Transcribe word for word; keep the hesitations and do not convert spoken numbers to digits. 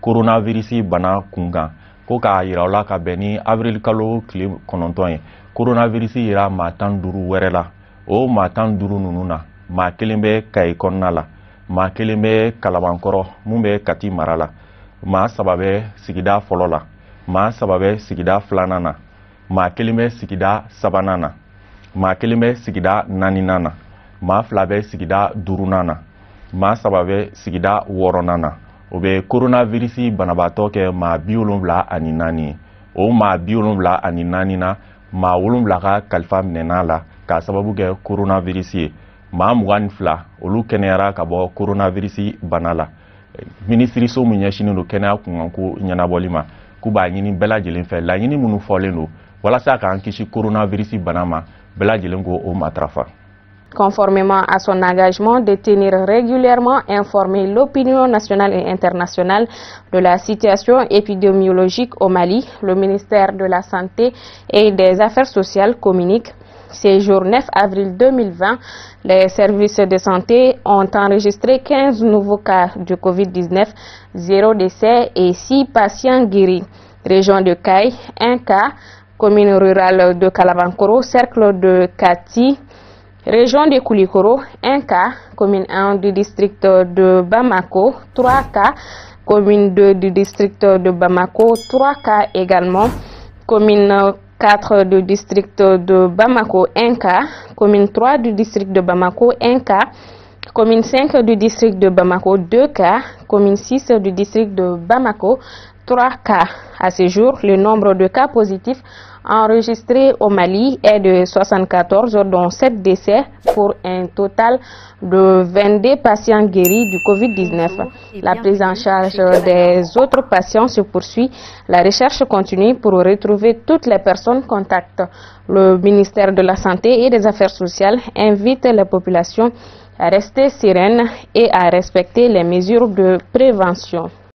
coronavirus bana kunkan ko k'a yira o la ka bɛn ni avril kalo tile kɔnɔntɔn ye coronavirus yira maa tan duuru wɛrɛ la o maa tan duuru ninnu na maa kelen bɛ Kayi kɔnɔna la maa kelen bɛ Kalabankɔrɔ mun bɛ Kati mara la maa saba bɛ sigida fɔlɔ la maa saba bɛ sigida filanan na maa kelen bɛ sigida sabanan na maa kelen bɛ sigida naaninan na maa fila bɛ sigida duurunan na maa saba bɛ sigida wɔɔrɔnan na o bɛ coronavirus banabaatɔ kɛ maa bi wolonwula ani naani ye o maa bi wolonwula ani naani na maa wolonwula ka kalifa minɛna la k'a sababu kɛ coronavirus ye maa mugan ni fila olu kɛnɛyara ka bɔ coronavirus bana la minisiriso min ɲɛsinnen don kɛnɛya kunkanko ɲɛnabɔli ma k'u b'a ɲini bɛɛ lajɛlen fɛ laɲini minnu fɔlen don walasa k'an kisi coronavirus bana ma bɛɛ lajɛlen ko o matarafa. Conformément à son engagement de tenir régulièrement informer l'opinion nationale et internationale de la situation épidémiologique au Mali, le ministère de la Santé et des Affaires sociales communique. Ce jour neuf avril deux mille vingt, les services de santé ont enregistré quinze nouveaux cas de COVID dix-neuf, zéro décès et six patients guéris. Région de Kayi, un cas. Commune rurale de Kalabankoro, cercle de Kati. Région de Koulikoro, un cas. Commune un du district de Bamako, trois cas. Commune deux du district de Bamako, trois cas également. Commune quatre du district de Bamako, un cas. Commune trois du district de Bamako, un cas. Commune cinq du district de Bamako, deux cas. Commune six du district de Bamako, trois cas. À ce jour, le nombre de cas positifs enregistrés au Mali est de soixante-quatorze, dont sept décès, pour un total de vingt-deux patients guéris du COVID dix-neuf. La prise en charge des autres patients se poursuit. La recherche continue pour retrouver toutes les personnes contacts. Le ministère de la Santé et des Affaires sociales invite les populations à rester sereines et à respecter les mesures de prévention.